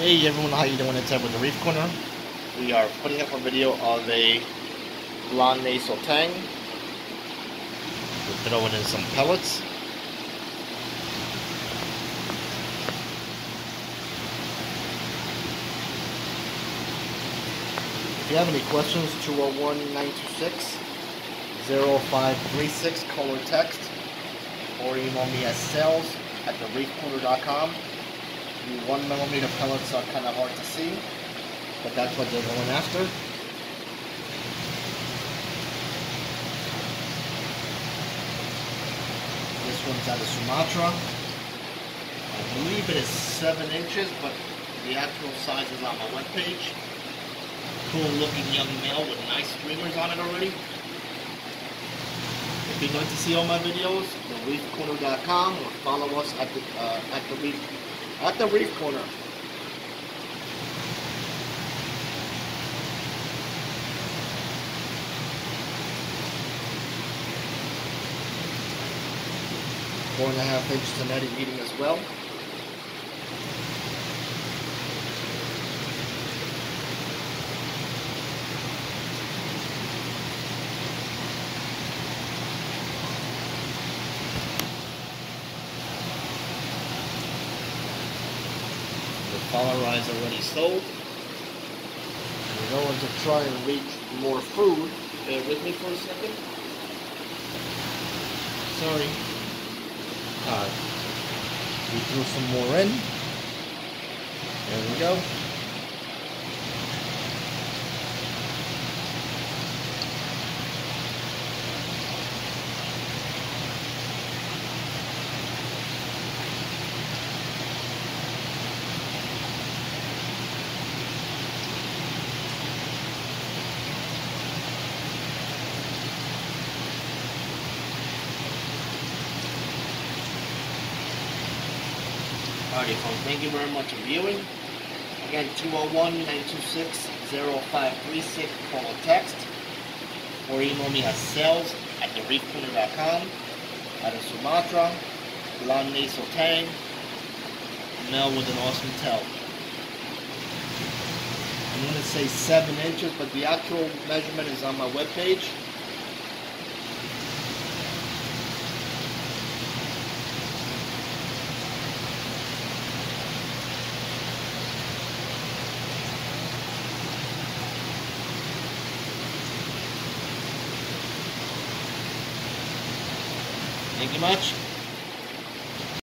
Hey everyone, how you doing? It's Ed with the Reef Corner. We are putting up a video of a blonde nasal tang. We're throwing in some pellets. If you have any questions, 201-926-0536, call or text, or email me at sales@thereefcorner.com. The 1mm pellets are kind of hard to see, but that's what they're going after. This one's out of Sumatra. I believe it is 7 inches, but the actual size is on my webpage. Cool looking young male with nice streamers on it already. If you'd like to see all my videos, thereefcorner.com, or follow us at the Reef Corner. Four and a half inch genetic eating as well. The follower is already sold. We're going to try and reach more food. Bear with me for a second. Sorry. We threw some more in. There we go. Alrighty folks, thank you very much for viewing. Again, 201-926-0536, call or text, or email me at sales@thereefcorner.com. Out of Sumatra, blonde nasal tang, male with an awesome tail. I'm going to say 7 inches, but the actual measurement is on my webpage. Thank you much.